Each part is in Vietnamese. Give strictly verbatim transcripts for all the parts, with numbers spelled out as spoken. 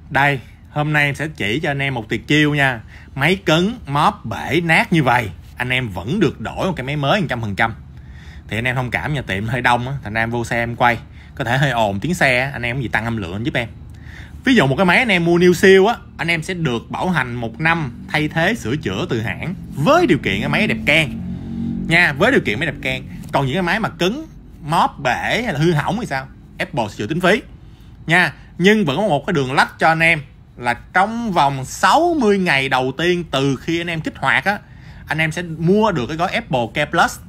Đây, hôm nay em sẽ chỉ cho anh em một tuyệt chiêu nha. Máy cứng, móp, bể, nát như vậy anh em vẫn được đổi một cái máy mới một trăm phần trăm. Thì anh em thông cảm nha, tiệm hơi đông á, thành ra em vô xe em quay có thể hơi ồn tiếng xe, anh em có gì tăng âm lượng giúp em. Ví dụ một cái máy anh em mua new siêu á, anh em sẽ được bảo hành một năm thay thế sửa chữa từ hãng với điều kiện cái máy đẹp keng nha, với điều kiện máy đẹp keng. Còn những cái máy mà cứng, móp, bể hay là hư hỏng thì sao? Apple sửa tính phí nha. Nhưng vẫn có một cái đường lách cho anh em là trong vòng sáu mươi ngày đầu tiên từ khi anh em kích hoạt á, anh em sẽ mua được cái gói Apple Care Plus.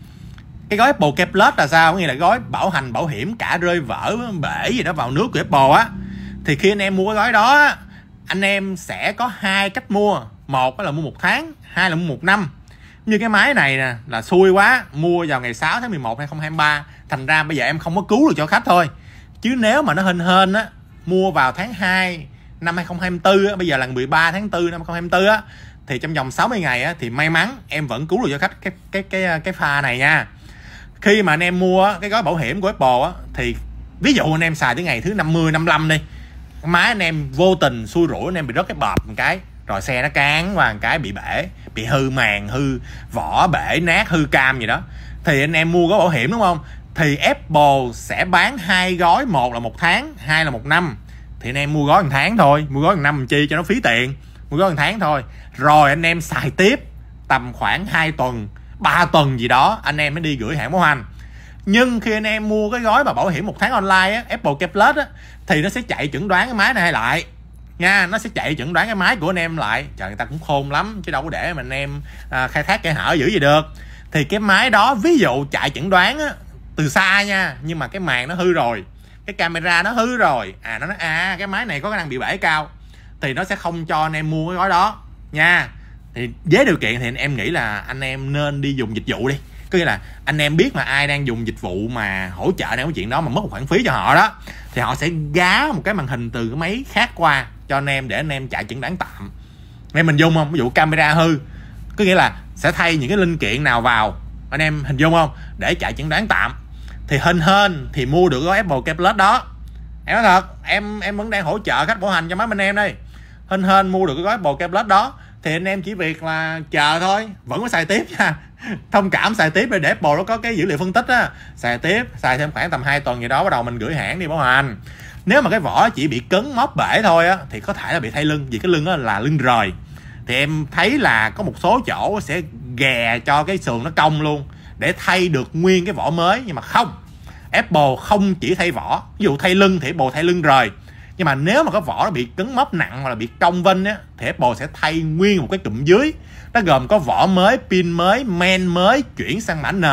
Cái gói Apple Care Plus là sao? Có nghĩa là gói bảo hành bảo hiểm cả rơi vỡ, bể gì đó vào nước của Apple á. Thì khi anh em mua cái gói đó á, anh em sẽ có hai cách mua. Một là mua một tháng, hai là mua một năm. Như cái máy này nè là xui quá, mua vào ngày sáu tháng mười một năm hai nghìn không trăm hai mươi ba, thành ra bây giờ em không có cứu được cho khách thôi. Chứ nếu mà nó hên hên á, mua vào tháng hai năm hai nghìn không trăm hai mươi tư á, bây giờ là mười ba tháng tư năm hai nghìn không trăm hai mươi tư á, thì trong vòng sáu mươi ngày á, thì may mắn em vẫn cứu được cho khách cái cái cái cái pha này nha. Khi mà anh em mua cái gói bảo hiểm của Apple á, thì ví dụ anh em xài tới ngày thứ năm mươi, năm mươi lăm đi, máy anh em vô tình xui rủi anh em bị rớt cái bọt một cái, rồi xe nó cán qua một cái bị bể, bị hư màng, hư vỏ, bể nát, hư cam gì đó, thì anh em mua gói bảo hiểm đúng không? Thì Apple sẽ bán hai gói, một là một tháng, hai là một năm. Thì anh em mua gói một tháng thôi, mua gói một năm làm chi cho nó phí tiền, mua gói một tháng thôi. Rồi anh em xài tiếp tầm khoảng hai tuần, ba tuần gì đó, anh em mới đi gửi hãng bảo hành. Nhưng khi anh em mua cái gói mà bảo hiểm một tháng online á, Apple Care Plus á, thì nó sẽ chạy chẩn đoán cái máy này lại nha, nó sẽ chạy chẩn đoán cái máy của anh em lại. Trời, người ta cũng khôn lắm chứ đâu có để mà anh em à, khai thác kẽ hở dữ gì được. Thì cái máy đó ví dụ chạy chẩn đoán á, từ xa nha, nhưng mà cái màn nó hư rồi, cái camera nó hư rồi, à nó nói à cái máy này có khả năng bị bể cao, thì nó sẽ không cho anh em mua cái gói đó nha. Thì với điều kiện thì anh em nghĩ là anh em nên đi dùng dịch vụ đi. Có nghĩa là anh em biết mà ai đang dùng dịch vụ mà hỗ trợ đang có chuyện đó mà mất một khoản phí cho họ đó, thì họ sẽ gá một cái màn hình từ cái máy khác qua cho anh em để anh em chạy chẩn đoán tạm. Em mình dung không? Ví dụ camera hư, có nghĩa là sẽ thay những cái linh kiện nào vào, anh em hình dung không, để chạy chẩn đoán tạm. Thì hên hên thì mua được gói Apple Care Plus đó. Em nói thật, em em vẫn đang hỗ trợ khách bảo hành cho máy bên em đây. Hên hên mua được cái gói Apple Care Plus đó, thì anh em chỉ việc là chờ thôi, vẫn có xài tiếp nha. Thông cảm xài tiếp để Apple nó có cái dữ liệu phân tích á, xài tiếp, xài thêm khoảng tầm hai tuần gì đó bắt đầu mình gửi hãng đi bảo hành. Nếu mà cái vỏ chỉ bị cứng móp bể thôi á, thì có thể là bị thay lưng, vì cái lưng đó là lưng rời. Thì em thấy là có một số chỗ sẽ ghè cho cái sườn nó cong luôn để thay được nguyên cái vỏ mới, nhưng mà không, Apple không chỉ thay vỏ. Ví dụ thay lưng thì Apple thay lưng rời, nhưng mà nếu mà cái vỏ nó bị cứng móp nặng hoặc là bị cong vênh á, thì Apple sẽ thay nguyên một cái cụm dưới. Nó gồm có vỏ mới, pin mới, men mới, chuyển sang mã N,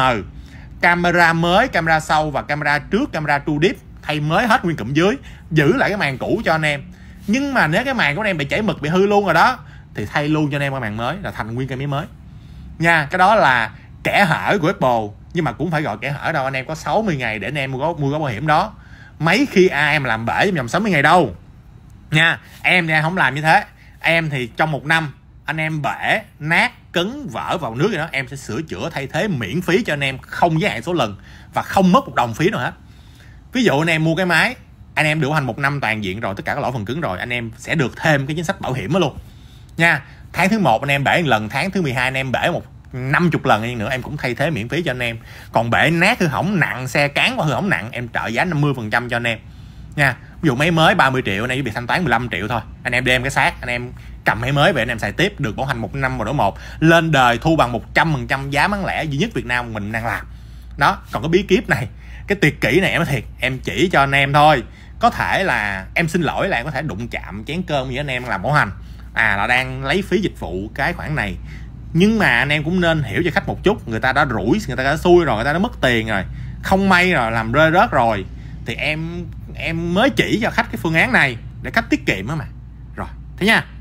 camera mới, camera sau và camera trước, camera True Deep, thay mới hết nguyên cụm dưới, giữ lại cái màn cũ cho anh em. Nhưng mà nếu cái màn của anh em bị chảy mực, bị hư luôn rồi đó, thì thay luôn cho anh em cái màn mới, là thành nguyên cái máy mới nha. Cái đó là kẽ hở của Apple, nhưng mà cũng phải gọi kẽ hở đâu, anh em có sáu mươi ngày để anh em mua mua gói bảo hiểm đó. Mấy khi ai em làm bể trong vòng sáu mươi ngày đâu nha. Em thì em không làm như thế. Em thì trong một năm anh em bể, nát, cứng, vỡ vào nước gì đó, em sẽ sửa chữa thay thế miễn phí cho anh em, không giới hạn số lần và không mất một đồng phí nào hết. Ví dụ anh em mua cái máy, anh em được bảo hành một năm toàn diện rồi, tất cả các lỗ phần cứng rồi, anh em sẽ được thêm cái chính sách bảo hiểm đó luôn nha. Tháng thứ một anh em bể một lần, tháng thứ mười hai anh em bể một năm mươi lần nữa, em cũng thay thế miễn phí cho anh em. Còn bể nát hư hỏng nặng, xe cán qua hư hỏng nặng, em trợ giá năm mươi phần trăm cho anh em nha. Ví dụ máy mới ba mươi triệu, anh em chỉ việc thanh toán mười lăm triệu thôi, anh em đem cái xác, anh em cầm máy mới về anh em xài tiếp, được bảo hành một năm một đổi một, lên đời thu bằng một trăm phần trăm giá bán lẻ duy nhất Việt Nam mình đang làm đó. Còn cái bí kíp này, cái tuyệt kỹ này em nói thiệt, em chỉ cho anh em thôi. Có thể là em xin lỗi là em có thể đụng chạm chén cơm với anh em làm bảo hành, à là đang lấy phí dịch vụ cái khoản này. Nhưng mà anh em cũng nên hiểu cho khách một chút, người ta đã rủi, người ta đã xui rồi, người ta đã mất tiền rồi, không may rồi, làm rơi rớt rồi, thì em em mới chỉ cho khách cái phương án này để khách tiết kiệm đó mà. Rồi, thế nha.